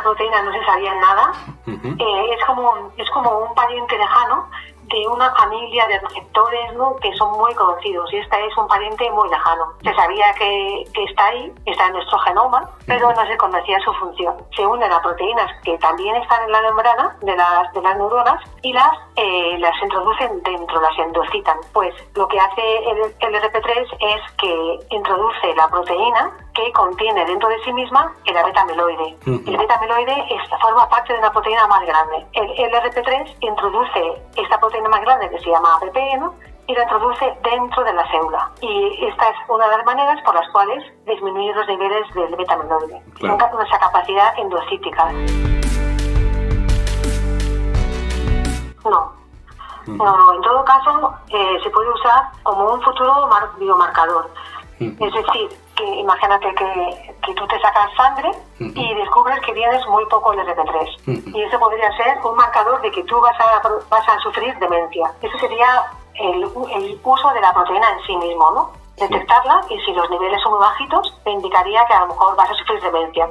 proteína no se sabía nada. Es como un pariente lejano de una familia de receptores, ¿no?, que son muy conocidos, y este es un pariente muy lejano. Se sabía que está ahí, está en nuestro genoma, pero no se conocía su función. Se unen a proteínas que también están en la membrana de las neuronas y las introducen dentro, las endocitan. Pues lo que hace el LRP3 es que introduce la proteína que contiene dentro de sí misma el beta-amiloide. El beta-amiloide forma parte de una proteína más grande. El LRP3 introduce esta proteína más grande, que se llama APP, ¿no?, y la introduce dentro de la célula. Y esta es una de las maneras por las cuales disminuir los niveles del beta-amiloide. Claro. Nuestra capacidad endocítica. No, en todo caso se puede usar como un futuro biomarcador. Es decir, que imagínate que tú te sacas sangre y descubres que tienes muy poco LRP3. Y eso podría ser un marcador de que tú vas a sufrir demencia. Eso sería el uso de la proteína en sí mismo, ¿no? Detectarla, y si los niveles son muy bajitos, te indicaría que a lo mejor vas a sufrir demencia.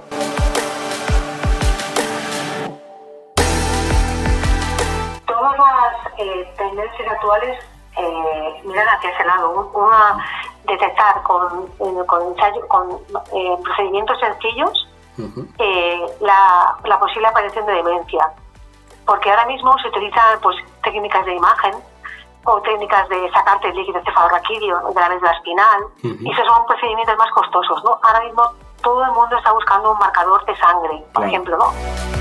Todas las tendencias actuales miran hacia ese lado. Detectar con procedimientos sencillos la posible aparición de demencia. Porque ahora mismo se utilizan pues técnicas de imagen o técnicas de sacarte el líquido cefalorraquídeo de la médula espinal, y esos son procedimientos más costosos, ¿no? Ahora mismo todo el mundo está buscando un marcador de sangre, por ejemplo, ¿no?